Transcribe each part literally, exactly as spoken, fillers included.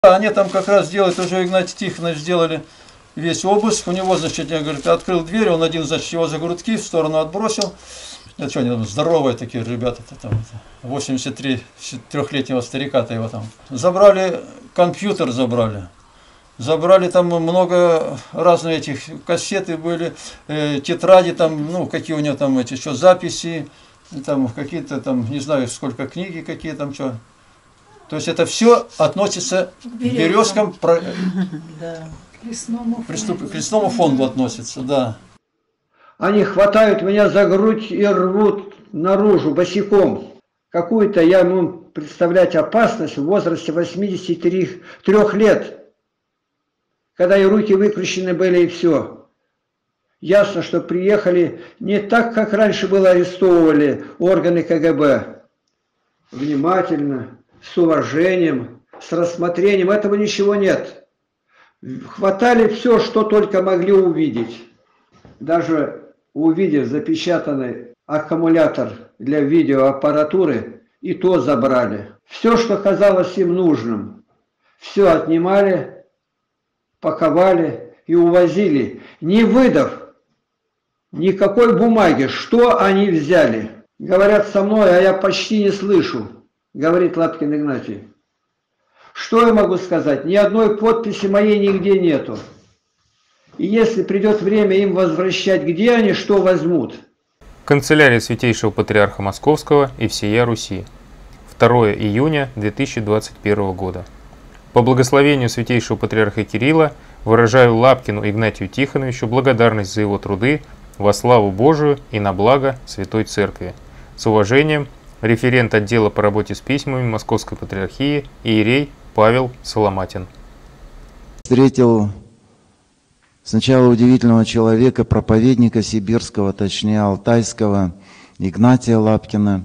Они там как раз делают, уже Игнатий Тихонович сделали весь обыск. У него, значит, я говорю, открыл дверь, он один, значит, его за грудки в сторону отбросил. Это что, они там здоровые такие ребята-то там, восемьдесят трёхлетнего старика-то его там. Забрали, компьютер забрали. Забрали там много разных этих кассеты были, э, тетради там, ну, какие у него там эти, что, записи, там какие-то там, не знаю, сколько книги, какие там, что. То есть это все относится к Березкам, про... да. К лесному, Приступ... к лесному фонду относится, да. Они хватают меня за грудь и рвут наружу босиком. Какую-то я ему представлять опасность в возрасте восьмидесяти трёх лет. Когда и руки выкручены были, и все. Ясно, что приехали не так, как раньше было, арестовывали органы ка гэ бэ. Внимательно, с уважением, с рассмотрением. Этого ничего нет. Хватали все, что только могли увидеть. Даже увидев запечатанный аккумулятор для видеоаппаратуры, и то забрали. Все, что казалось им нужным, все отнимали, паковали и увозили, не выдав никакой бумаги, что они взяли. Говорят со мной, а я почти не слышу, говорит Лапкин Игнатий. Что я могу сказать? Ни одной подписи моей нигде нету. И если придет время им возвращать, где они, что возьмут? Канцелярия Святейшего Патриарха Московского и всея Руси. второе июня две тысячи двадцать первого года. По благословению Святейшего Патриарха Кирилла выражаю Лапкину Игнатию Тихоновичу благодарность за его труды во славу Божию и на благо Святой Церкви. С уважением, референт отдела по работе с письмами Московской Патриархии иерей Павел Соломатин. Встретил сначала удивительного человека, проповедника сибирского, точнее алтайского, Игнатия Лапкина.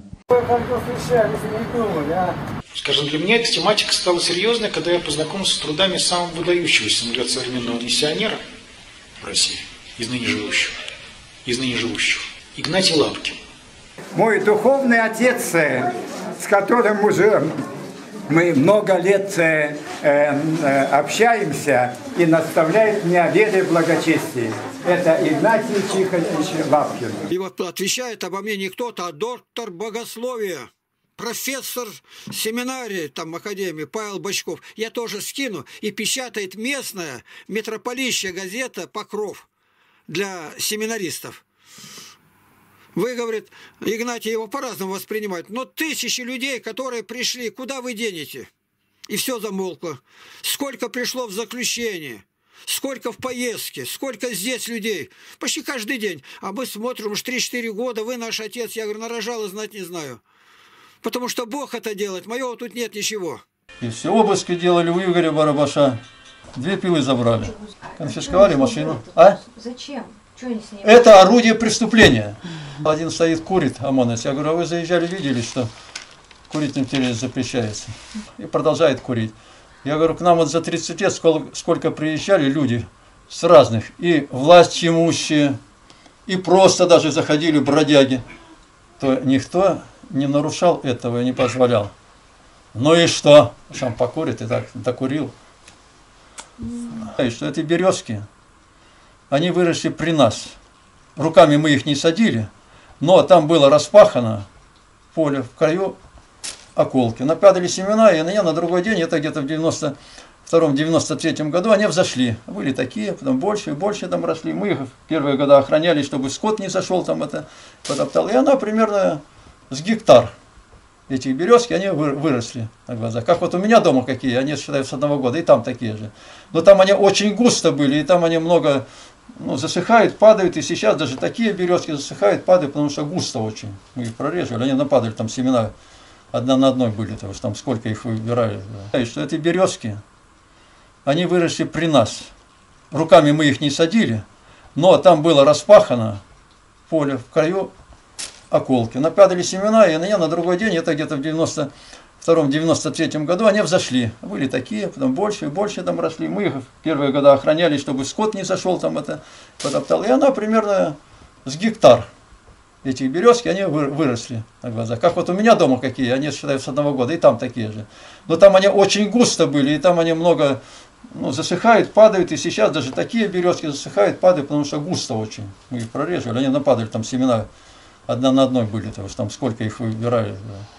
Скажем, для меня эта тематика стала серьезной, когда я познакомился с трудами самого выдающегося, на взгляд, современного миссионера в России, из ныне живущего, из ныне живущего, Игнатий Лапкин. Мой духовный отец, с которым уже мы много лет э, э, общаемся и наставляет меня о вере и благочестии. Это Игнатий Тихонович Лапкин. И вот отвечает обо мне не кто-то, а доктор богословия, профессор семинарии, там, академии, Павел Бочков. Я тоже скину. И печатает местная митрополища газета «Покров» для семинаристов. Вы, говорит, Игнатий, его по-разному воспринимают, но тысячи людей, которые пришли, куда вы денете? И все замолкло. Сколько пришло в заключение, сколько в поездке, сколько здесь людей. Почти каждый день. А мы смотрим, уж три-четыре года, вы наш отец. Я говорю, нарожал и знать не знаю. Потому что Бог это делает, моего тут нет ничего. И все обыски делали у Игоря Барабаша. Две пилы забрали. Конфисковали машину. А? Зачем? Что они с ней? Это орудие преступления. Один стоит, курит, ОМОНовец. Я говорю, а вы заезжали, видели, что курить на территории запрещается? И продолжает курить. Я говорю, к нам вот за тридцать лет сколько, сколько приезжали люди с разных, и власть имущие, и просто даже заходили бродяги, то никто не нарушал этого и не позволял. Ну и что? Сам покурит и так докурил. И что эти березки, они выросли при нас. Руками мы их не садили, но там было распахано поле, в краю околки. Нападали семена, и на нее на другой день, это где-то в девяносто втором — девяносто третьем году, они взошли. Были такие, потом больше и больше там росли. Мы их первые годы охраняли, чтобы скот не зашел, там это потоптал. И она примерно с гектар. Эти березки, они выросли на глазах. Как вот у меня дома какие, они, считаю, с одного года, и там такие же. Но там они очень густо были, и там они много, ну, засыхают, падают, и сейчас даже такие березки засыхают, падают, потому что густо очень. Мы их прореживали, они нападали, там семена одна на одной были, потому что там сколько их выбирали. Да. И что эти березки, они выросли при нас. Руками мы их не садили, но там было распахано поле, в краю околки. Нападали семена, и на нее на другой день, это где-то в девяносто втором — девяносто третьем году, они взошли. Были такие, потом больше и больше там росли. Мы их первые годы охраняли, чтобы скот не зашел, там это потоптал. И она примерно с гектар. эти березки, они выросли на глазах. Как вот у меня дома какие, они, считаю, с одного года, и там такие же. Но там они очень густо были, и там они много, ну, засыхают, падают, и сейчас даже такие березки засыхают, падают, потому что густо очень. Мы их прореживали, они нападали, там семена одна на одной были, потому что там сколько их выбирали.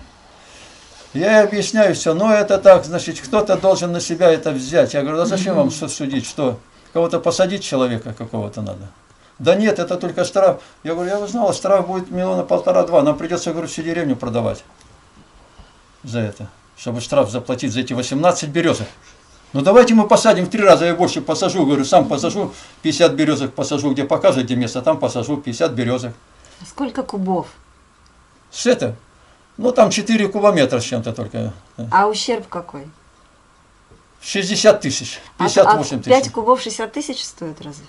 Да. Я объясняю все, но это так, значит, кто-то должен на себя это взять. Я говорю, а зачем вам что судить, что кого-то посадить человека какого-то надо? Да нет, это только штраф. Я говорю, я узнал, штраф будет миллиона полтора-два, нам придется, говорю, всю деревню продавать за это, чтобы штраф заплатить за эти восемнадцать березок. Ну давайте мы посадим в три раза, я больше посажу, говорю, сам посажу, пятьдесят березок посажу, где показывают, где место, там посажу пятьдесят березок. Сколько кубов? С это? Ну там четыре кубометра с чем-то только. А ущерб какой? шестьдесят тысяч, пятьдесят восемь тысяч. пять кубов шестьдесят тысяч стоит разве?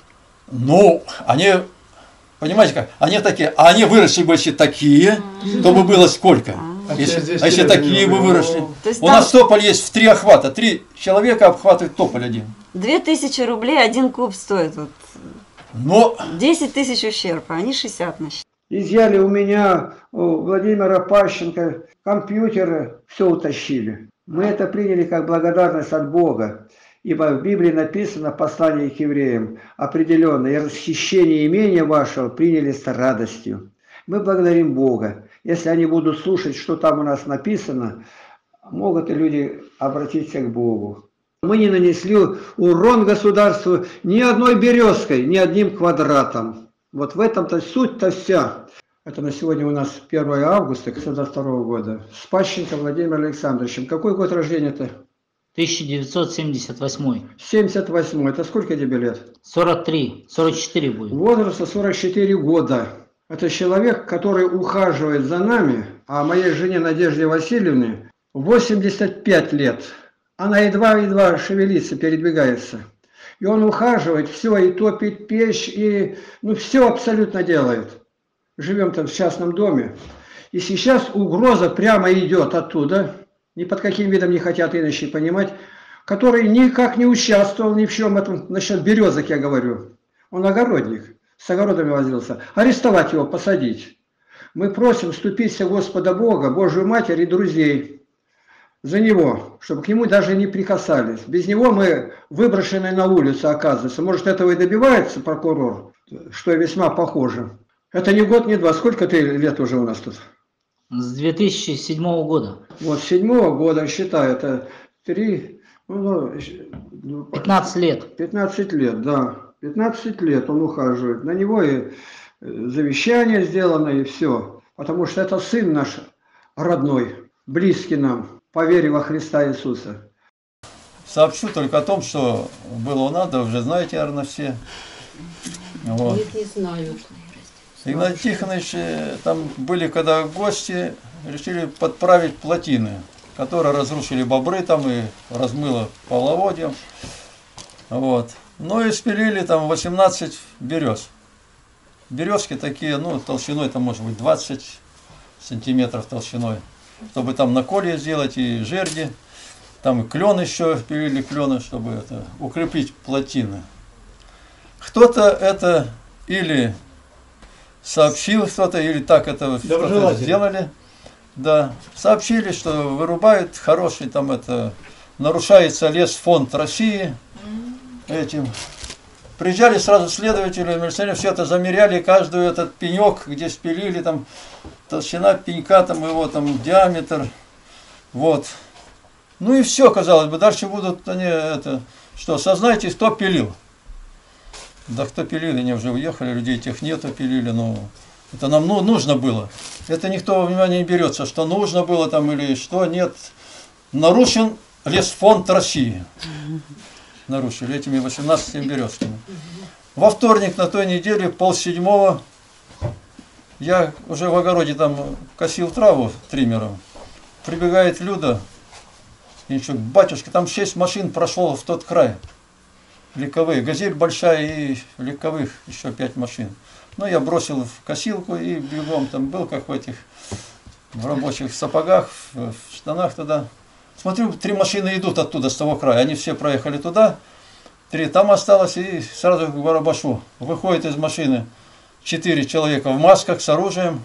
Ну, они, понимаете как, они такие, а они выросли бы если такие, то бы было сколько? А если, а если такие бы выросли? У там... нас тополь есть в три охвата, три человека обхватывает тополь один. Две тысячи рублей один куб стоит. Вот. Но... десять тысяч ущерб, а они шестьдесят насчитали. Изъяли у меня, у Владимира Пащенко, компьютеры, все утащили. Мы это приняли как благодарность от Бога. Ибо в Библии написано, послание к евреям, определенно, и расхищение имения вашего приняли с радостью. Мы благодарим Бога. Если они будут слушать, что там у нас написано, могут и люди обратиться к Богу. Мы не нанесли урон государству ни одной березкой, ни одним квадратом. Вот в этом-то суть-то вся. Это на сегодня у нас первое августа две тысячи двадцать второго года. С Пащенко Владимиром Александровичем. Какой год рождения-то? тысяча девятьсот семьдесят восьмой. семьдесят восьмой. Это сколько тебе лет? сорок три. сорок четыре будет. Возраста сорок четыре года. Это человек, который ухаживает за нами, а моей жене Надежде Васильевне восемьдесят пять лет. Она едва-едва шевелится, передвигается. И он ухаживает, все, и топит печь, и ну, все абсолютно делает. Живем там в частном доме. И сейчас угроза прямо идет оттуда. Ни под каким видом не хотят иначе понимать, который никак не участвовал ни в чем этом, насчет березок я говорю. Он огородник, с огородами возился. Арестовать его, посадить. Мы просим вступиться Господа Бога, Божию Матерь и друзей за него, чтобы к нему даже не прикасались. Без него мы выброшены на улицу, оказывается. Может, этого и добивается прокурор, что весьма похоже. Это не год, не два. Сколько ты лет уже у нас тут? С две тысячи седьмого года. Вот с седьмого года, считай, это три... Ну, пятнадцать лет. пятнадцать лет, да. пятнадцать лет он ухаживает. На него и завещание сделано, и все. Потому что это сын наш родной, близкий нам, по вере во Христа Иисуса. Сообщу только о том, что было надо, уже знаете, наверное, все. Вот. Нет, не знают. Игнатий Тихонович, там были когда гости, решили подправить плотины, которые разрушили бобры там и размыло половодьем. Вот. Ну и спилили там восемнадцать берез. Березки такие, ну, толщиной там может быть двадцать сантиметров толщиной. Чтобы там на колье сделать и жерди. Там и клен еще, пилили клены, чтобы это, укрепить плотины. Кто-то это или сообщил кто-то, или так это сделали. Да, сообщили, что вырубают хороший там это, нарушается лесфонд России этим. Приезжали сразу следователи, милиционеры, все это замеряли, каждый этот пенек, где спилили, там толщина пенька, там его там диаметр, вот. Ну и все, казалось бы, дальше будут они это, что, сознайтесь, кто пилил. Да кто пилил, они уже уехали, людей тех нету, пилили, но это нам ну, нужно было. Это никто во внимание не берется, что нужно было там или что, нет. Нарушен лесфонд России. Нарушили этими восемнадцатью березками. Во вторник на той неделе, полседьмого, я уже в огороде там косил траву триммером. Прибегает Люда, и еще, батюшка, там шесть машин прошло в тот край. Легковые, газель большая и легковых еще пять машин. Ну, я бросил в косилку и бегом там был, как в этих, в рабочих сапогах, в штанах туда. Смотрю, три машины идут оттуда, с того края. Они все проехали туда, три там осталось, и сразу к Барабашу. Выходит из машины четыре человека в масках с оружием.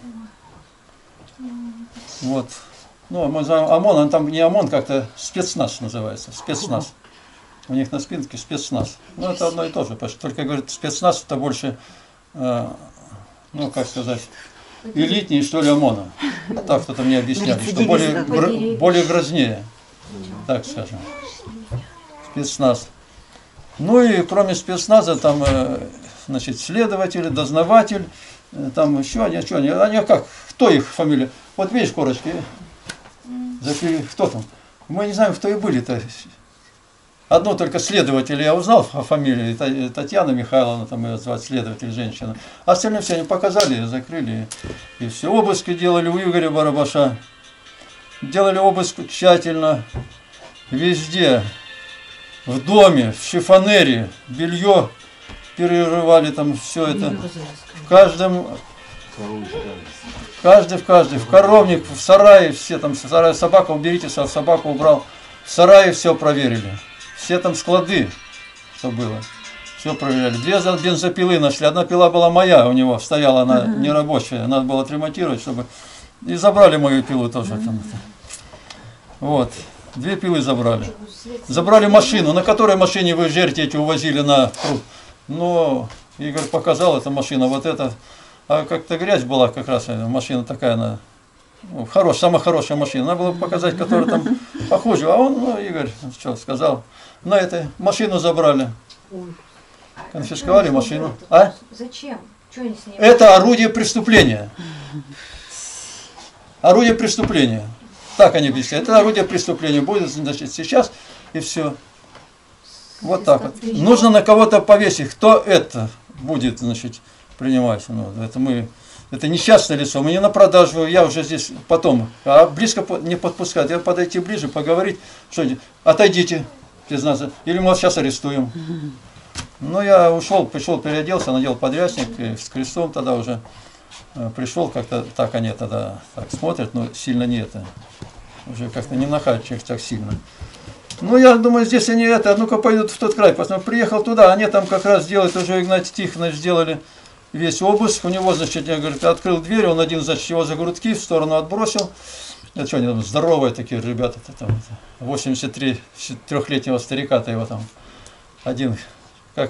Вот. Ну, мы знаем ОМОН, он там не ОМОН, как-то спецназ называется, спецназ. У них на спинке спецназ. Ну, это одно и то же, только, говорят, спецназ это больше, э, ну, как сказать, элитнее, что ли, ОМОНа. Так кто-то мне объясняли, что более, гр, более грознее, так скажем. Спецназ. Ну и кроме спецназа, там, э, значит, следователь, дознаватель, э, там еще они, что они, они как, кто их фамилия? Вот видишь, корочки, запили, кто там? Мы не знаем, кто и были-то. Одну только следователя я узнал о фамилии, Татьяна Михайловна, там ее звать, следователь, женщина. А остальные все они показали, закрыли, и все. Обыски делали у Игоря Барабаша. Делали обыск тщательно, везде, в доме, в шифонере, белье перерывали, там все это. В каждом, каждый в каждый, в коровник, в сарае, все там, в сарае собака, уберите, собаку убрал. В сарае все проверили. Все там склады, что было, все проверяли. Две бензопилы нашли. Одна пила была моя, у него стояла, она uh-huh. нерабочая, надо было отремонтировать, чтобы... И забрали мою пилу тоже. Uh-huh. Там. Вот, две пилы забрали. Забрали машину, на которой машине вы жерти эти увозили на пруд. Но Игорь показал, эта машина, вот эта. А как-то грязь была как раз, машина такая, она... Ну, хорош, самая хорошая машина. Надо было показать, которая там похожа. А он, ну, Игорь, что сказал, на этой машину забрали. Конфисковали машину. А? Зачем? Что они с ней? Это орудие преступления. Орудие преступления. Так они объясняют. Это орудие преступления. Будет, значит, сейчас и все. Вот так вот. Нужно на кого-то повесить. Кто это будет, значит, принимать? Ну, это мы... Это несчастное лицо, мы не на продажу, я уже здесь потом, а близко не подпускать, я подойти ближе, поговорить, что отойдите, признаться, или мы вас сейчас арестуем. Ну, я ушел, пришел, переоделся, надел подрясник, с крестом тогда уже пришел, как-то так они тогда так смотрят, но сильно не это, уже как-то не нахальчик так сильно. Ну, я думаю, здесь они это, а ну-ка пойдут в тот край, потому что приехал туда, они там как раз делают, уже Игнатий Тихонович сделали, весь обыск, у него, значит, я говорю, открыл дверь, он один, значит, его за грудки в сторону отбросил. Это что, они там здоровые такие ребята, там, восемьдесят три, трехлетнего старика-то его там, один, как,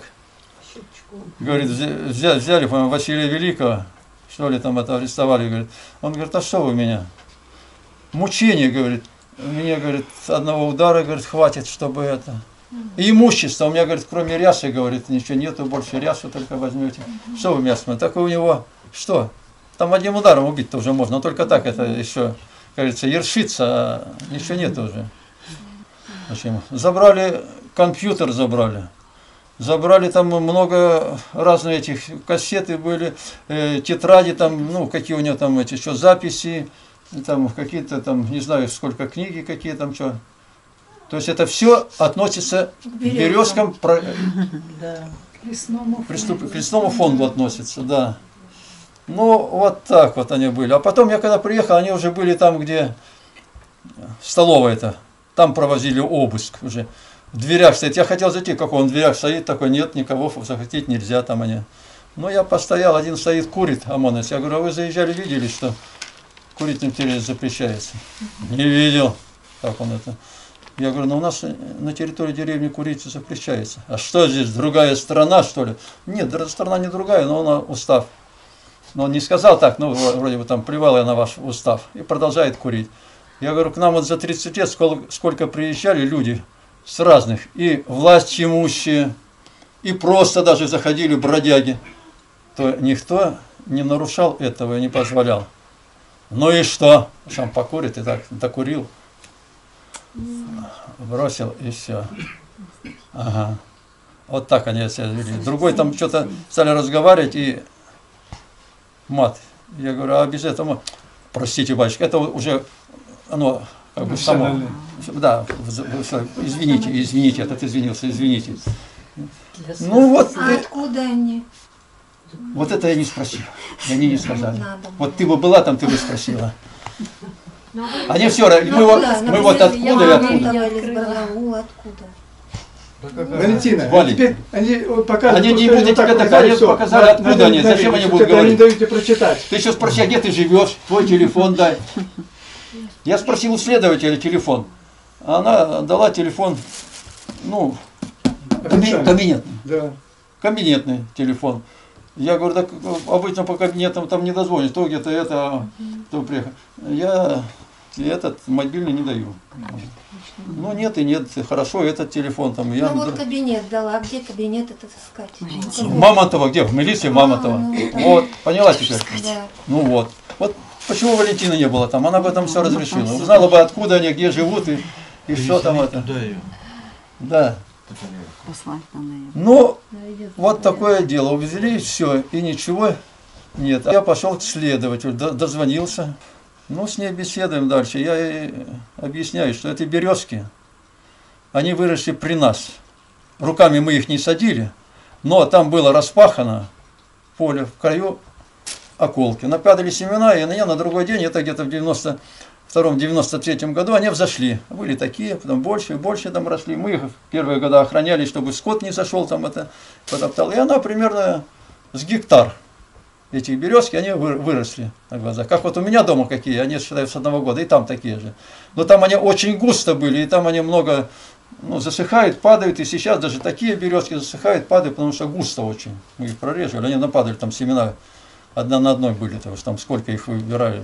говорит, взяли, взяли по-моему, Василия Великого, что ли, там это арестовали, говорит. Он говорит, а что вы меня? Мучение, говорит, мне, говорит, одного удара, говорит, хватит, чтобы это... И имущество, у меня, говорит, кроме рясы, говорит, ничего нету, больше рясу только возьмете. Что вы меня смотрите? Так у него, что? Там одним ударом убить-то уже можно, но только так это еще, кажется, ершится, а ничего нету уже. Почему? Забрали, компьютер забрали. Забрали там много разных этих, кассеты были, э, тетради там, ну, какие у него там эти, что, записи, там какие-то там, не знаю, сколько книги, какие там, что. То есть это все относится к Березкам, про... да. к, лесному Приступ... к лесному фонду относится, да. Ну, вот так вот они были. А потом я когда приехал, они уже были там, где столовая-то, там провозили обыск уже. В дверях стоит. Я хотел зайти, как он в дверях стоит, такой, нет, никого захватить нельзя там они. Но я постоял, один стоит, курит, ОМОНовец. Я говорю, а вы заезжали, видели, что курить на территории запрещается? Не видел, как он это... Я говорю, ну у нас на территории деревни курить запрещается. А что здесь, другая страна, что ли? Нет, страна не другая, но она устав. Но он не сказал так, ну вроде бы там плевал я на ваш устав. И продолжает курить. Я говорю, к нам вот за тридцать лет сколько, сколько приезжали люди с разных. И власть имущие, и просто даже заходили бродяги. То никто не нарушал этого и не позволял. Ну и что? Сам покурит и так докурил. Бросил и все. Ага. Вот так они себя вели. Другой там что-то стали разговаривать и мат. Я говорю, а без этого, простите, батюшка, это уже оно как бы само. Да, извините, извините, этот извинился, извините. Ну вот. А откуда они? Вот это я не спросил. Они не сказали. Вот ты бы была там, ты бы спросила. Они все, мы, вот, мы вот откуда и откуда. откуда? Валентина, Вали. а теперь они показывают. Они не вот будут так тебе вот, так, они всё. показали, На- откуда на- они, на- зачем на- они будут только говорить. не даете прочитать. Ты еще спроси, а где ты живешь, твой телефон дай. Я спросил у следователя телефон. Она дала телефон, ну, каби- кабинетный. Да. Кабинетный телефон. Я говорю, так обычно по кабинетам там не дозвонишь, то где-то это, то приехал. Я этот мобильный не даю. Ну нет и нет, хорошо, этот телефон там. Я... Ну вот кабинет дала, а где кабинет этот искать? Мамонтова, где? В милиции Мамонтова. Вот, поняла теперь? Да. Ну вот. Вот почему Валентины не было там, она бы там все разрешила. Узнала бы, откуда они, где живут и, и что там это. Да. Послать надо её. Ну, вот такое дело. Увезли, все, и ничего нет. Я пошел к следователю, до- дозвонился. Ну, с ней беседуем дальше. Я ей объясняю, что эти березки, они выросли при нас. Руками мы их не садили, но там было распахано поле, в краю околки. Нападали семена, и на нее на другой день, это где-то в девяносто втором — девяносто третьем году, они взошли. Были такие, потом больше и больше там росли. Мы их в первые годы охраняли, чтобы скот не зашел, там это потоптал. И она примерно с гектар. Эти березки, они выросли на глазах. Как вот у меня дома какие, они, считаю, с одного года, и там такие же. Но там они очень густо были, и там они много, ну, засыхают, падают, и сейчас даже такие березки засыхают, падают, потому что густо очень. Мы их прореживали, они нападали, там семена одна на одной были, потому что там сколько их выбирали.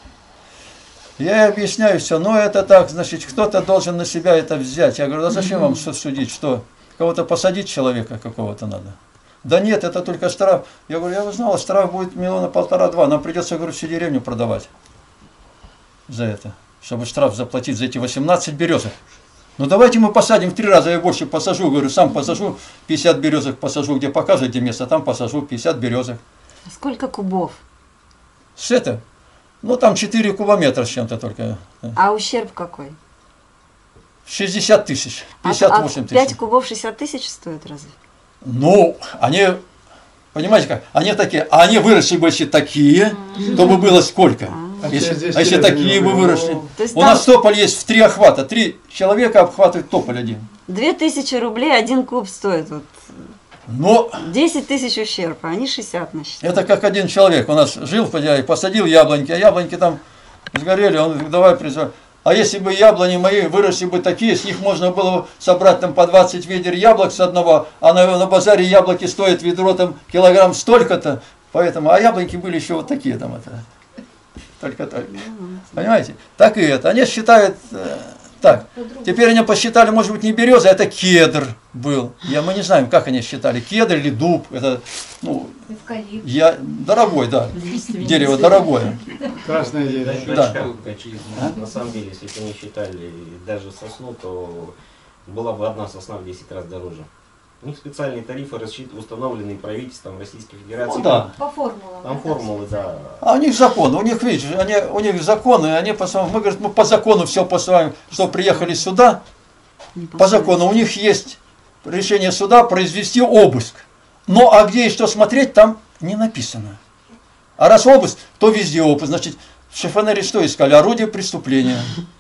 Да. Я ей объясняю все, но это так, значит, кто-то должен на себя это взять. Я говорю, а зачем вам судить, что кого-то посадить человека какого-то надо? Да нет, это только штраф. Я говорю, я узнала, штраф будет миллиона полтора-два. Нам придется, говорю, всю деревню продавать за это, чтобы штраф заплатить за эти восемнадцать березок. Ну давайте мы посадим в три раза, я больше посажу. Говорю, сам посажу, пятьдесят березок посажу, где покажут, где место, там посажу пятьдесят березок. Сколько кубов? С это? Ну там четыре кубометра с чем-то только. А ущерб какой? шестьдесят тысяч, пятьдесят восемь а, а тысяч. пять кубов шестьдесят тысяч стоит разве? Ну, они, понимаете как, они такие, а они выросли бы если такие, то бы было сколько? А Если, через а если десять лет такие не бы было. выросли. То есть У там- нас тополь есть в три охвата, три человека обхватывает тополь один. Две тысячи рублей один куб стоит. Вот. Но Десять тысяч ущерб, а они шестьдесят насчитали. это как один человек у нас жил в поделе, посадил яблоньки, а яблоньки там сгорели, он говорит, давай призывай. А если бы яблони мои выросли бы такие, с них можно было бы собрать там по двадцать ведер яблок с одного, а на, на базаре яблоки стоят ведро там килограмм столько-то, поэтому, а яблоньки были еще вот такие там это, только-только. Понимаете? Так и это. Они считают э, так. Теперь они посчитали, может быть, не береза, а это кедр был. Я, мы не знаем, как они считали, кедр или дуб. Это, ну, Эвкалипт. я, дорогой, да. Дерево дорогое. Красное дерево. Да. А? На самом деле, если бы не считали даже сосну, то была бы одна сосна в десять раз дороже. У них специальные тарифы рассчит- установлены правительством Российской Федерации. Ну да. По формулам. Там формулы, да. А у них закон, у них, видишь, они, у них законы, они посылают, мы, говорим, мы по закону все посылаем, что приехали сюда, по закону, у них есть решение суда произвести обыск. Но а где и что смотреть, там не написано. А раз обыск, то везде обыск. Значит, в шифонере что искали? Орудие преступления.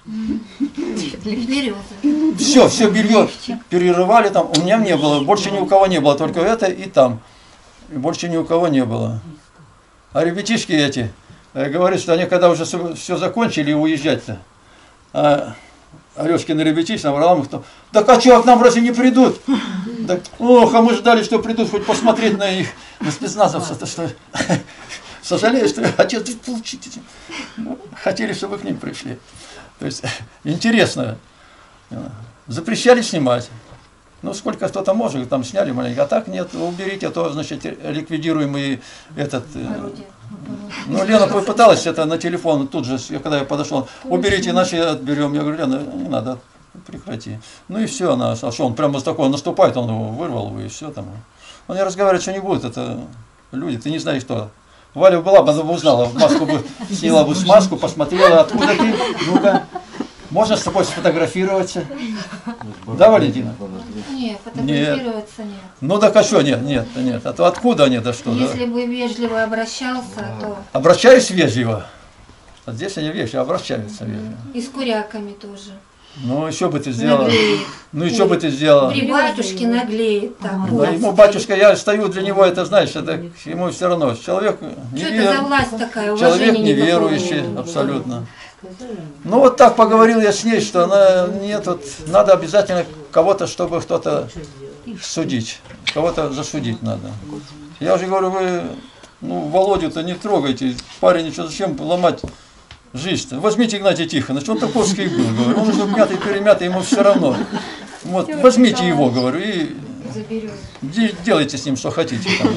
Березы. Все, все белье перерывали там. У меня не было, больше ни у кого не было, только это и там. И больше ни у кого не было. А ребятишки эти э, говорят, что они когда уже все закончили уезжать-то, а Алешкины ребятишки, Авраам, кто, так а что, к нам разве не придут? Так, ох, а мы ждали, что придут хоть посмотреть на их, на спецназовцев-то, что сожалею, что отец, получите. Хотели, чтобы к ним пришли. То есть, интересно. Запрещали снимать. Ну, сколько кто-то может, там сняли маленько. А так нет, уберите, а то, значит, ликвидируем и этот... Орудие. Ну, Лена попыталась это на телефон, тут же, когда я подошел, уберите, иначе отберем. Я говорю, Лена, не надо, прекрати. Ну и все, она, а что, он прямо с такого наступает, он его вырвал его, и все там. Он не разговаривает, что не будет, это люди, ты не знаешь, кто. Валя была бы, она бы узнала, маску бы, сняла бы маску, посмотрела, откуда ты, ну-ка, можно с тобой сфотографироваться? Да, Валентина? Нет, фотографироваться нет. Ну так а что, нет, нет, нет, а то откуда они, да что? Если Да? бы вежливо обращался, то Обращаюсь вежливо. Вот здесь они вежливо обращаются вежливо. и с куряками тоже. Ну, еще бы ты сделала. Наглеет. Ну, еще бы ты сделала. При батюшке наглеет. Так, Да, ему батюшка, я стою для него, это знаешь, это ему все равно. Человек не Что вер... это за власть такая? Человек Уважения неверующий, никакого. абсолютно. Ну вот так поговорил я с ней, что она нет, вот, надо обязательно кого-то, чтобы кто-то судить, кого-то засудить надо. Я уже говорю, вы, ну, Володю-то не трогайте, парень, ничего, зачем ломать жизнь-то? Возьмите Игнатия Тихоновича, он таковский был, говорю, он уже мятый, перемятый, ему все равно. Вот, возьмите его, говорю, и де- делайте с ним, что хотите. Там.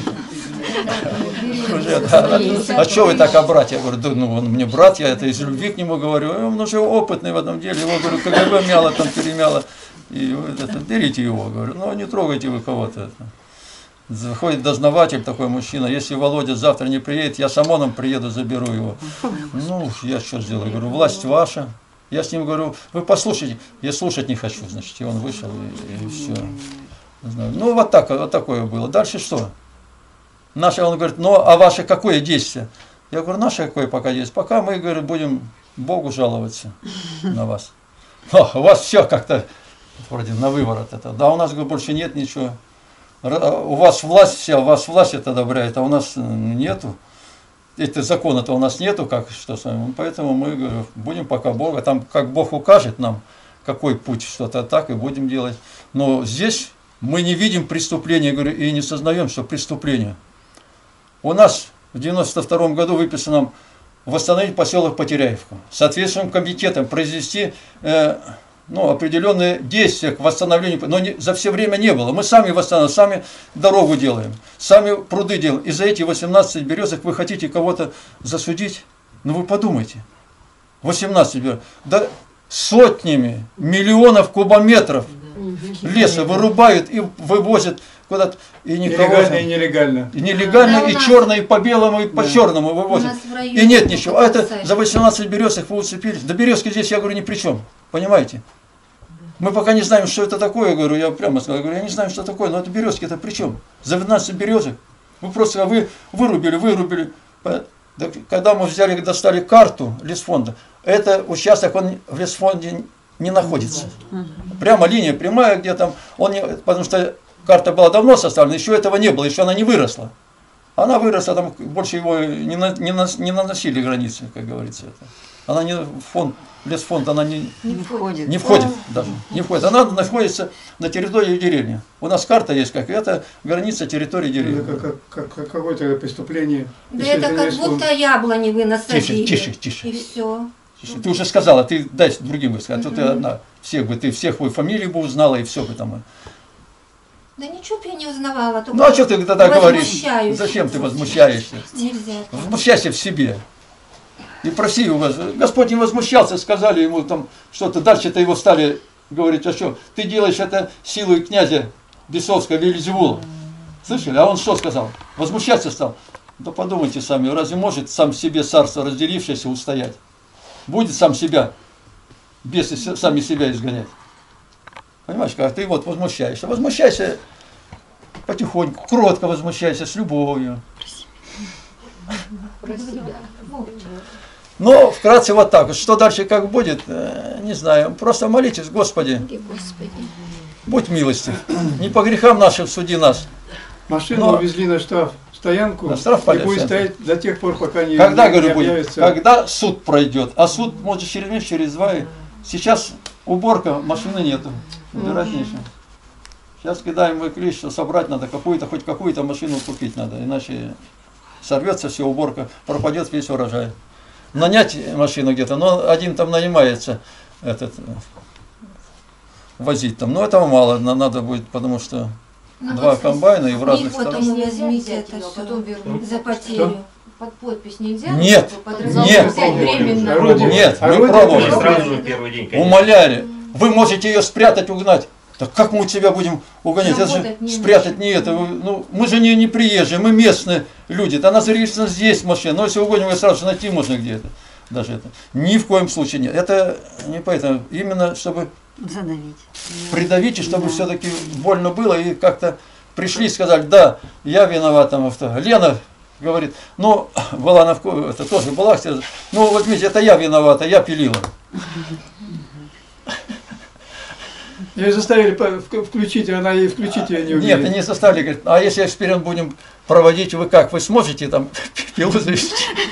Уже, да. А что вы так, а брат? Я говорю, да, ну он мне брат, я это из любви к нему говорю, он уже опытный в этом деле, его, говорю, КГБ мяло, там перемяло, и вот это, берите его, говорю, ну не трогайте вы кого-то. Заходит дознаватель, такой мужчина, если Володя завтра не приедет, я с ОМОНом приеду, заберу его. Ну, я что сделаю? Говорю, власть ваша. Я с ним говорю, вы послушайте. Я слушать не хочу, значит, и он вышел, и, и все. Ну, вот, так, вот такое было. Дальше что? Наше, он говорит, ну, а ваше какое действие? Я говорю, наше какое пока есть? Пока мы, говорю, будем Богу жаловаться на вас. О, у вас все как-то вроде на выворот это. Да, у нас, говорю, больше нет ничего. У вас власть вся, у вас власть это одобряет, а у нас нету. Эти закона-то у нас нету, как что с вами. Поэтому мы, говорю, будем пока Бога. Там как Бог укажет нам, какой путь, что-то так и будем делать. Но здесь мы не видим преступления, говорю, и не сознаем, что преступление. У нас в девяносто втором году выписано восстановить поселок Потеряевку. Соответствующим комитетом произвести э, ну, определенные действия к восстановлению, но не, за все время не было. Мы сами восстанавливаем, сами дорогу делаем, сами пруды делаем. И за эти восемнадцать березок вы хотите кого-то засудить? Ну вы подумайте. восемнадцать березок. Да сотнями миллионов кубометров леса вырубают и вывозят куда-то. И никого, нелегально и нелегально. И нелегально, да, и нас... черно, и по белому, и по да. черному вывозят. И нет ничего. А это за восемнадцать березок вы уцепились. Да березки здесь, я говорю, ни при чем. Понимаете? Мы пока не знаем, что это такое, говорю, я прямо сказал, говорю, я не знаю, что такое, но это березки, это при чем? За двенадцать березок. Вы просто вы вырубили, вырубили. Когда мы взяли, достали карту лесфонда, это участок, он в лесфонде не находится. Прямо линия прямая, где там, он не, потому что карта была давно составлена, еще этого не было, еще она не выросла. Она выросла, там больше его не, на, не, на, не наносили границы, как говорится. Это. Она не фонд, лесфонд, она не, не входит. Не входит даже. Не входит. Она находится на территории деревни. У нас карта есть, как это граница территории деревни. Это как, как, как какое-то преступление. Да это как будто яблони вы насадили. Тише, тише, тише. И все. Ты уже сказала, ты дай другим высказать, а то ты одна. Всех бы, ты всех бы фамилии бы узнала, и все бы там. Да ничего бы я не узнавала. Ну а что ты тогда говоришь? Возмущаюсь. Зачем ты возмущаешься? Нельзя. Возмущайся в себе. И проси у вас. Господь не возмущался, сказали ему там что-то. Дальше-то его стали говорить, а что? Ты делаешь это силой князя Бесовского Вельзевула. Слышали? А он что сказал? Возмущаться стал. Да подумайте сами, разве может сам себе царство разделившееся устоять? Будет сам себя, бесы сами себя изгонять. Понимаешь, как ты вот возмущаешься. Возмущайся потихоньку, кротко возмущайся, с любовью. Но вкратце вот так. Что дальше как будет, не знаю. Просто молитесь, Господи, будь милостив. Не по грехам нашим суди нас. Машину Но... увезли на штраф стоянку, на штраф и будет стоять до тех пор, пока не, когда, не, говорю, не будет? объявится. Когда суд пройдет. А суд может через месяц, через два. Сейчас уборка, машины нету. Убирать нечего. Сейчас кидаем мы клич, что собрать надо, какую-то, хоть какую-то машину купить надо. Иначе сорвется все, уборка, пропадет весь урожай. Нанять машину где-то, но один там нанимается этот, возить там. Но этого мало, надо будет, потому что ну, два комбайна и в разных сторонах. Потом возьмите это все за потерю. Под подпись нельзя? Нет, нет, нет, мы пробовали, умоляли. Вы можете ее спрятать, угнать. Так как мы тебя будем угонять? Это же не спрятать не это. Ну, мы же не, не приезжие, мы местные люди. Она зарегистрирована здесь машина. Но если угоним, ее сразу же найти можно где-то. Даже это. Ни в коем случае нет. Это не поэтому. Именно чтобы задавить. Придавить, и чтобы да. все-таки больно было. И как-то пришли и сказали, да, я виноват. Там, Лена говорит, ну, была на вкус, это тоже была, ну, возьмите, это я виновата, я пилила. Ее заставили включить, а она ей включить ее не умеет. Нет, не заставили. Говорит, а если эксперимент будем проводить, вы как? Вы сможете там пилу завести?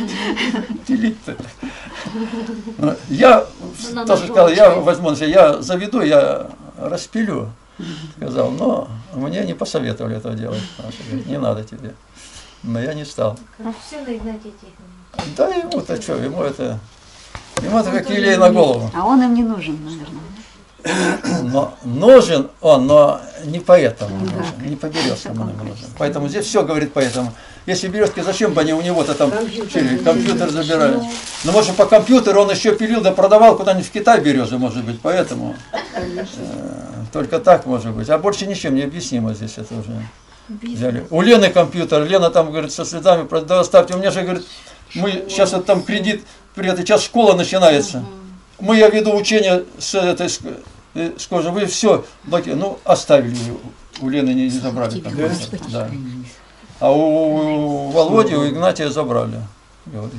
Я тоже сказал, я возьму, я заведу, я распилю. Сказал, но мне не посоветовали этого делать. Говорит, не надо тебе. Но я не стал. Все на Игнатия Тихоновича. Да ему-то что, ему это... Ему это как елей на голову. А он им не нужен, наверное. Но нужен он, но не поэтому нужен, не по березкам он ему нужен. Поэтому здесь все говорит поэтому. Если березки, зачем бы они у него-то там компьютер, компьютер забирают? Ну, может, по компьютеру он еще пилил, да продавал куда-нибудь в Китай березы, может быть, поэтому. Э, только так может быть. А больше ничем не объяснимо здесь это уже. Взяли. У Лены компьютер, Лена там, говорит, со следами, да оставьте, у меня же, говорит, мы сейчас вот там кредит, при этой сейчас школа начинается. Мы, я веду учение с этой скажем, вы все, ну, оставили, у Лены не, не забрали компьютер. Да. А у Володи, у Игнатия забрали. Говорит.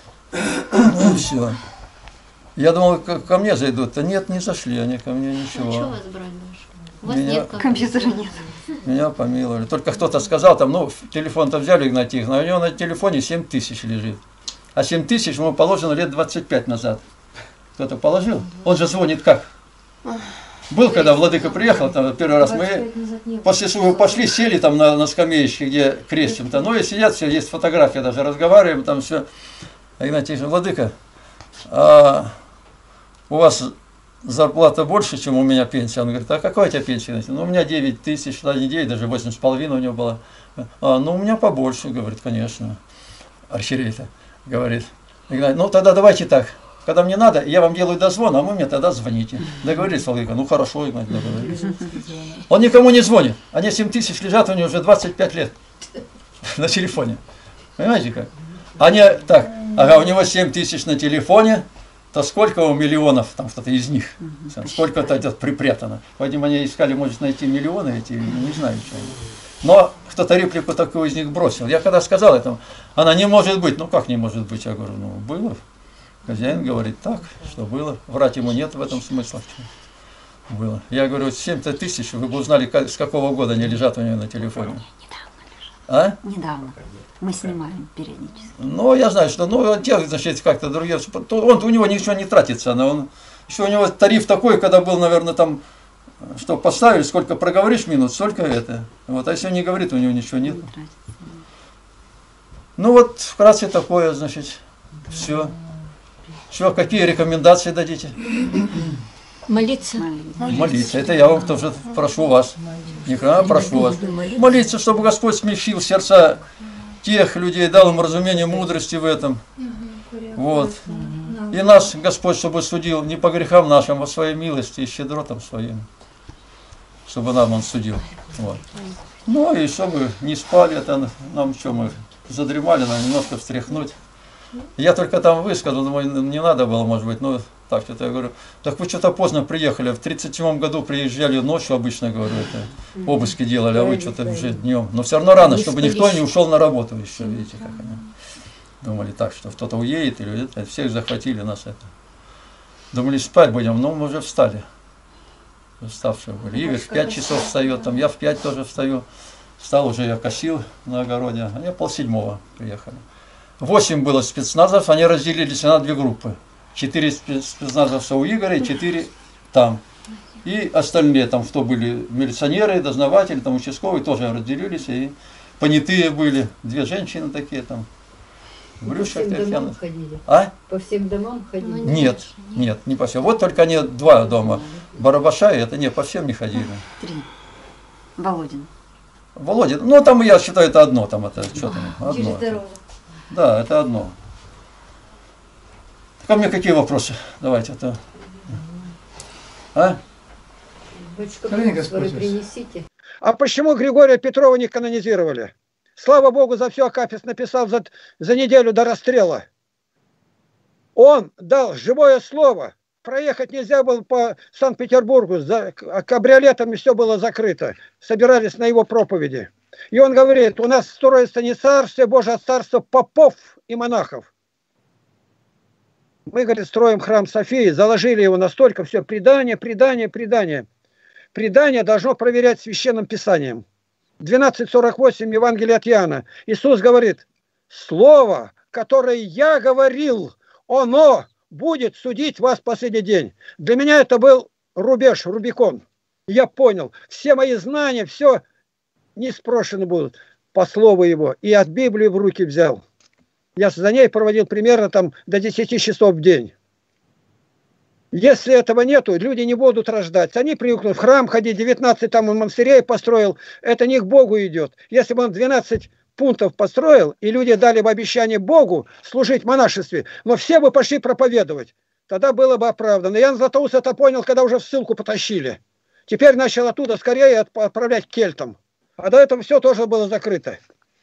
Ну и все. Я думал, ко мне зайдут. А нет, не зашли они ко мне, ничего. А что вас брать дальше? У вас Меня, нет компьютера, нет. Меня помиловали. Только кто-то сказал, там, ну, телефон-то взяли Игнатия, но у него на телефоне семь тысяч лежит. А семь тысяч ему положено лет двадцать пять назад. Кто-то положил. Он же звонит как? Был, когда Владыка приехал, там первый раз, мы после своего пошли, сели там на, на скамеечке, где крестим-то, ну и сидят все, есть фотография, даже разговариваем, там все. А Игнатий говорит, Владыка, а у вас зарплата больше, чем у меня пенсия? Он говорит, а какая у тебя пенсия? Ну у меня девять тысяч на неделю, даже восемь с половиной у него было. А, ну у меня побольше, говорит, конечно. Архиерей-то говорит, Игнатий, ну тогда давайте так. Когда мне надо, я вам делаю дозвон, а вы мне тогда звоните. Договорились, Владыка? Ну хорошо, Игнатий, договорились. Он никому не звонит. Они семь тысяч лежат, у него уже двадцать пять лет на телефоне. Понимаете как? Они так, ага, у него семь тысяч на телефоне, то сколько у миллионов, там что-то из них, сколько-то это припрятано. Поэтому они искали, может найти миллионы эти, не знаю чего. Но кто-то реплику такую из них бросил. Я когда сказал этому, она не может быть. Ну как не может быть? Я говорю, ну было. Хозяин говорит так, что было. Врать ему нет в этом смысла. Было. Я говорю, семь-то тысяч, вы бы узнали, как, с какого года они лежат у него на телефоне. А? Недавно. Мы снимаем периодически. Ну, я знаю, что, ну, те, значит, как-то другие, он, у него ничего не тратится, но он, еще у него тариф такой, когда был, наверное, там, что поставили, сколько проговоришь минут, столько это. Вот, а если он не говорит, у него ничего нет. Ну, вот, вкратце такое, значит, все. Что, какие рекомендации дадите? Молиться. Молиться. Это я вам тоже прошу вас. Никогда прошу вас. Молиться, чтобы Господь смягчил сердца тех людей, дал им разумение мудрости в этом. Вот. И нас, Господь, чтобы судил не по грехам нашим, а своей милости и щедротам своим. Чтобы нам Он судил. Вот. Ну и чтобы не спали, это нам что, мы задремали, нам немножко встряхнуть. Я только там высказал, думаю, не надо было, может быть, ну, так что-то я говорю, так вы что-то поздно приехали, в тридцать седьмом году приезжали ночью, обычно, говорю, это, обыски делали, а вы что-то уже днем. Но все равно рано, чтобы никто не ушел на работу еще, видите, как они думали так, что кто-то уедет, или это, всех захватили нас это. Думали, спать будем, но мы уже встали, уставшие были. Игорь в пять часов встает, там я в пять тоже встаю, встал уже, я косил на огороде, а я полседьмого приехали. Восемь было спецназов, они разделились на две группы. Четыре спецназовца у Игоря, четыре там. И остальные там, кто были милиционеры, дознаватели, там участковые, тоже разделились. И понятые были, две женщины такие там. По всем домам ходили? А? По всем домам ходили? Нет, нет, не по всем. Вот только они два дома. Барабаша и это, нет, по всем не ходили. Три. Володин. Володин, ну там я считаю, это одно, там это что там, одно. Через дорогу. Да, это одно. Ко мне какие вопросы? Давайте это. А? Принесите. А почему Григория Петрова не канонизировали? Слава Богу, за все Акафист написал за, за неделю до расстрела. Он дал живое слово. Проехать нельзя было по Санкт-Петербургу. За кабриолетами все было закрыто. Собирались на его проповеди. И он говорит, у нас строится не царствие Божие, а царство попов и монахов. Мы, говорит, строим храм Софии, заложили его настолько, все, предание, предание, предание. предание должно проверять священным писанием. двенадцать сорок восемь Евангелие от Иоанна. Иисус говорит: слово, которое я говорил, оно будет судить вас в последний день. Для меня это был рубеж, Рубикон. Я понял, все мои знания, все не спрошены будут по слову его. И от Библии в руки взял. Я за ней проводил примерно там до десяти часов в день. Если этого нету, люди не будут рождаться. Они привыкнут в храм ходить, девятнадцать там он монастырей построил. Это не к Богу идет. Если бы он двенадцать пунктов построил, и люди дали бы обещание Богу служить в монашестве, но все бы пошли проповедовать, тогда было бы оправдано. Ян Златоуст это понял, когда уже в ссылку потащили. Теперь начал оттуда скорее отправлять к кельтам. А до этого все тоже было закрыто.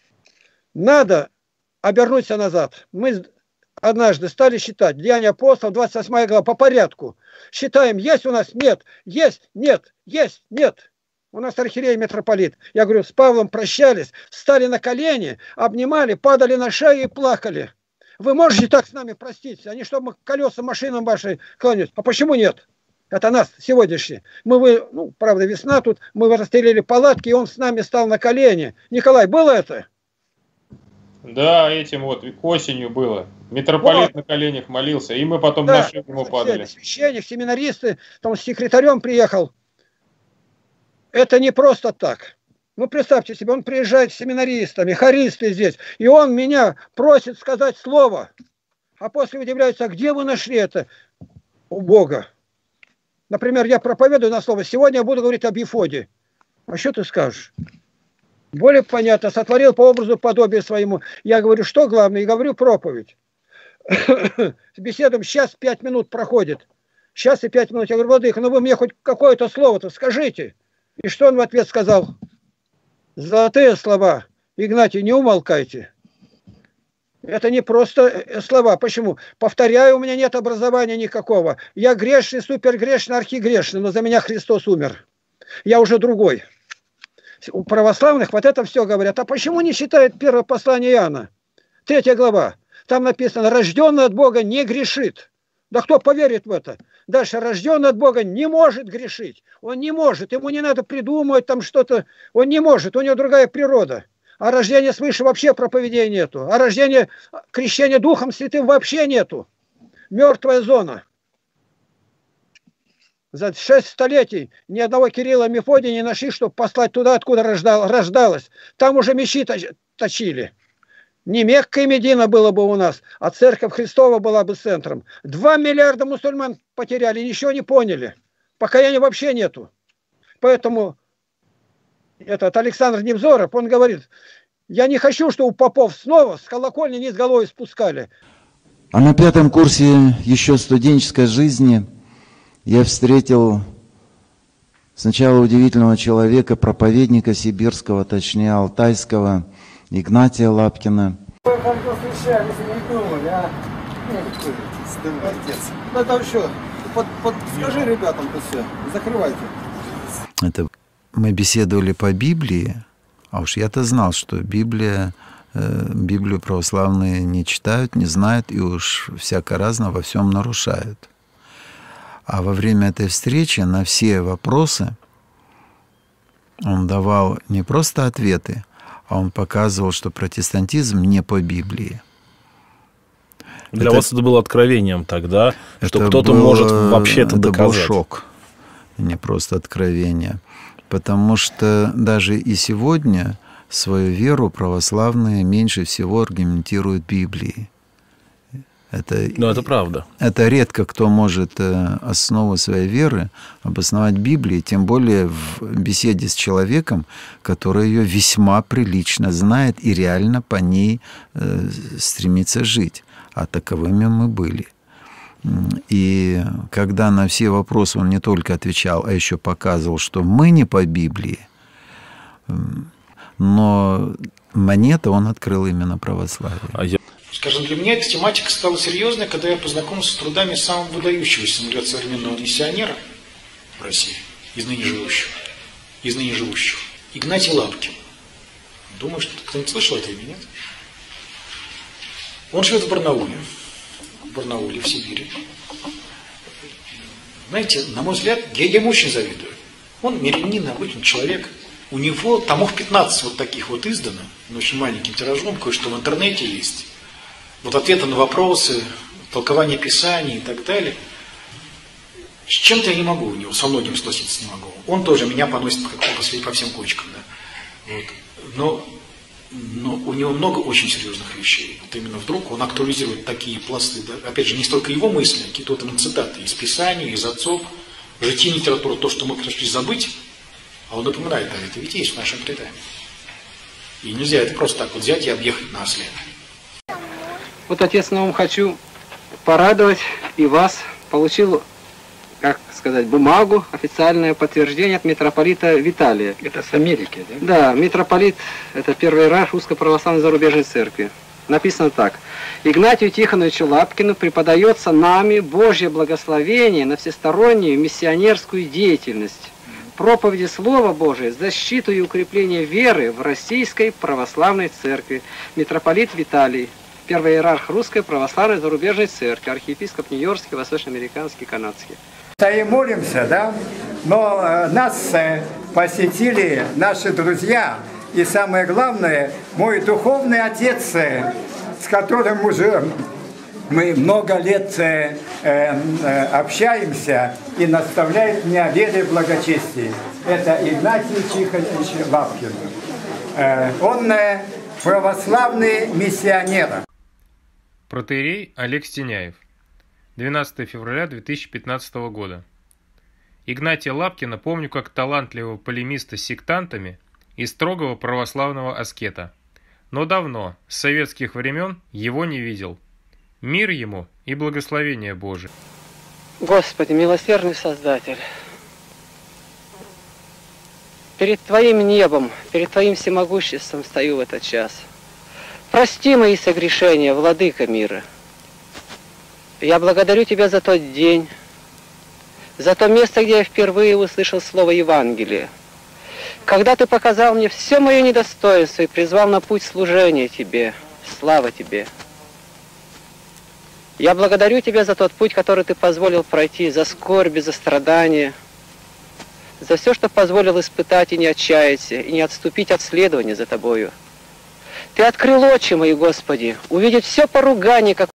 Надо обернуться назад. Мы однажды стали считать Деяния апостолов, двадцать восьмая глава, по порядку. Считаем, есть у нас? Нет. Есть? Нет. Есть? Нет. У нас архиерей митрополит. Я говорю, с Павлом прощались, встали на колени, обнимали, падали на шею и плакали. Вы можете так с нами проститься? Они чтобы колеса машинам вашей кланяются. А почему нет? Это нас сегодняшние. Мы, вы, ну, правда, весна тут, мы расстелили палатки, и он с нами стал на колени. Николай, было это? Да, этим вот осенью было. Митрополит вот. На коленях молился, и мы потом да, на шею ему падали. Священник, семинаристы, там с секретарем приехал. Это не просто так. Ну, представьте себе, он приезжает с семинаристами, хористы здесь, и он меня просит сказать слово. А после удивляется, а где вы нашли это у Бога? Например, я проповедую на слово, сегодня я буду говорить об Ефоде. А что ты скажешь? Более понятно, сотворил по образу подобию своему. Я говорю, что главное? И говорю проповедь. С беседом сейчас пять минут проходит. Сейчас и пять минут. Я говорю, владыка, ну вы мне хоть какое-то слово-то скажите. И что он в ответ сказал? Золотые слова. Игнатий, не умолкайте. Это не просто слова. Почему? Повторяю, у меня нет образования никакого. Я грешный, супергрешный, архигрешный, но за меня Христос умер. Я уже другой. У православных вот это все говорят. А почему не читают первое послание Иоанна? Третья глава. Там написано, рожденный от Бога не грешит. Да кто поверит в это? Дальше, рожденный от Бога не может грешить. Он не может. Ему не надо придумывать там что-то. Он не может. У него другая природа. А рождения свыше вообще проповедей нету. А рождения, крещения Духом Святым вообще нету. Мертвая зона. За шесть столетий ни одного Кирилла Мефодия не нашли, чтобы послать туда, откуда рождал, рождалось. Там уже мечи точили. Не Мекка и Медина было бы у нас, а Церковь Христова была бы центром. Два миллиарда мусульман потеряли, ничего не поняли. Покаяния вообще нету. Поэтому этот Александр Невзоров, он говорит, я не хочу, чтобы попов снова с колокольни низ головой спускали. А на пятом курсе еще студенческой жизни я встретил сначала удивительного человека, проповедника сибирского, точнее алтайского, Игнатия Лапкина. Вы как-то встречались и не думали, а? Ну там что, под, под, скажи ребятам-то все, закрывайте. Это мы беседовали по Библии, а уж я-то знал, что Библия, э, Библию православные не читают, не знают и уж всяко разно во всем нарушают. А во время этой встречи на все вопросы он давал не просто ответы, а он показывал, что протестантизм не по Библии. Для это, вас это было откровением тогда, что кто-то может вообще это доказать. Это был шок, не просто откровение. Потому что даже и сегодня свою веру православные меньше всего аргументируют Библией. Это, Но это правда. Это редко кто может основу своей веры обосновать Библией, тем более в беседе с человеком, который ее весьма прилично знает и реально по ней э, стремится жить. А таковыми мы были. И когда на все вопросы он не только отвечал, а еще показывал, что мы не по Библии, но монета он открыл именно православие. Скажем, для меня эта тематика стала серьезной, когда я познакомился с трудами самого выдающегося для современного миссионера в России, из ныне живущих, из ныне живущих, Игнатий Лапкин. Думаю, что кто-нибудь слышал это имя, нет? Он живет в Барнауле, в Барнауле, в Сибири. Знаете, на мой взгляд, я, я ему очень завидую. Он мирянин, обычный человек. У него томов пятнадцать вот таких вот издано, но очень маленьким тиражом, кое-что в интернете есть. Вот ответы на вопросы, толкование Писаний и так далее. С чем-то я не могу у него, со многим согласиться не могу. Он тоже меня поносит по, по, по всем кочкам. Да. Вот. Но, но у него много очень серьезных вещей. Вот именно вдруг он актуализирует такие пласты. Да. Опять же, не столько его мысли, а какие-то вот цитаты из Писаний, из отцов, жития литературы, то, что мы пришли забыть, а он напоминает, да, это ведь есть в нашем предании. И нельзя это просто так вот взять и объехать на осле. Вот, Отец Наум, хочу порадовать и вас. Получил, как сказать, бумагу, официальное подтверждение от митрополита Виталия. Это с Америки, да? Да, митрополит, это первый иерарх Русской Православной Зарубежной Церкви. Написано так. Игнатию Тихоновичу Лапкину преподается нами Божье благословение на всестороннюю миссионерскую деятельность, проповеди Слова Божия, защиту и укрепление веры в Российской Православной Церкви. Митрополит Виталий, первый иерарх Русской Православной Зарубежной Церкви, архиепископ Нью-Йоркский, восточноамериканский, канадский. И молимся, да? Но э, нас э, посетили наши друзья, и самое главное, мой духовный отец, э, с которым уже мы много лет э, э, общаемся и наставляет меня о вере и благочестии. Это Игнатий Тихонович Лапкин. Э, он э, православный миссионер. Протоиерей Олег Стеняев. двенадцатого февраля две тысячи пятнадцатого года. Игнатия Лапкина помню как талантливого полемиста с сектантами и строгого православного аскета. Но давно, с советских времен, его не видел. Мир ему и благословение Божие. Господи, милосердный Создатель, перед Твоим небом, перед Твоим всемогуществом стою в этот час. Прости мои согрешения, Владыка мира. Я благодарю Тебя за тот день, за то место, где я впервые услышал слово Евангелия, когда Ты показал мне все мое недостоинство и призвал на путь служения Тебе. Слава Тебе! Я благодарю Тебя за тот путь, который Ты позволил пройти, за скорби, за страдания, за все, что позволил испытать и не отчаяться, и не отступить от следования за Тобою. Ты открыл очи мои, Господи, увидеть все поругание, как